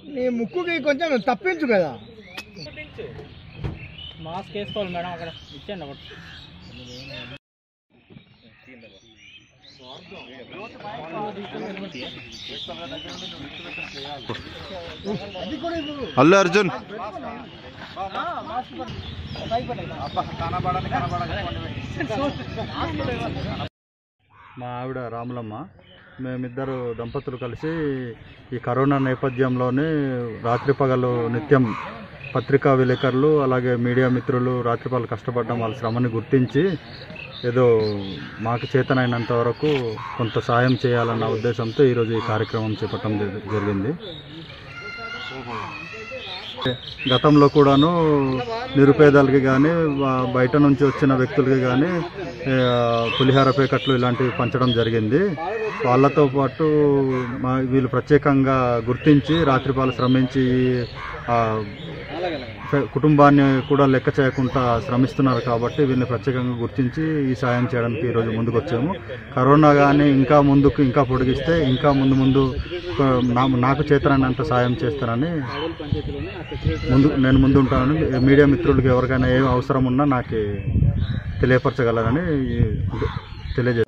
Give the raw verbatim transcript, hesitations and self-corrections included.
నీ ముక్కుకి కొంచెం తప్పించు కదా. మాస్క్ వేసుకోవాలి మేడం, అక్కడ ఇచ్చేయండి ఒకటి. అల్లు అర్జున్ మా ఆవిడ రాములమ్మ, మేమిద్దరు దంపతులు కలిసి ఈ కరోనా నేపథ్యంలోనే రాత్రి పగలు నిత్యం పత్రికా విలేకరులు అలాగే మీడియా మిత్రులు రాత్రి పగలు కష్టపడడం, వాళ్ళ శ్రమని గుర్తించి ఏదో మాకు చేతనైనంత వరకు కొంత సాయం చేయాలన్న ఉద్దేశంతో ఈరోజు ఈ కార్యక్రమం చేపట్టడం జరిగింది. గతంలో కూడాను నిరుపేదలకి కానీ బయట నుంచి వచ్చిన వ్యక్తులకి కానీ పులిహార ప్యాకెట్లు ఇలాంటివి పంచడం జరిగింది. వాళ్ళతో పాటు మా వీళ్ళు ప్రత్యేకంగా గుర్తించి రాత్రిపాలు శ్రమించి కుటుంబాన్ని కూడా లెక్క చేయకుండా శ్రమిస్తున్నారు కాబట్టి వీళ్ళని ప్రత్యేకంగా గుర్తించి ఈ సాయం చేయడానికి ఈరోజు ముందుకు వచ్చాము. కరోనా కానీ ఇంకా ముందుకు ఇంకా పొడిగిస్తే ఇంకా ముందు ముందు నాకు చేతనైనంత సాయం చేస్తానని ముందు నేను ముందు ఉంటానని మీడియా మిత్రులకి ఎవరికైనా ఏం అవసరం ఉన్నా నాకు తెలియపరచగలరని తెలియజేస్తాను.